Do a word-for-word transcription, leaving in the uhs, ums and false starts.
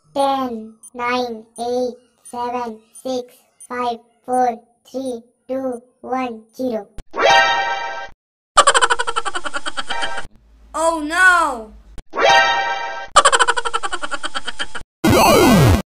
ten, nine, eight, seven, six, five, four, three, two, one, zero. Oh no!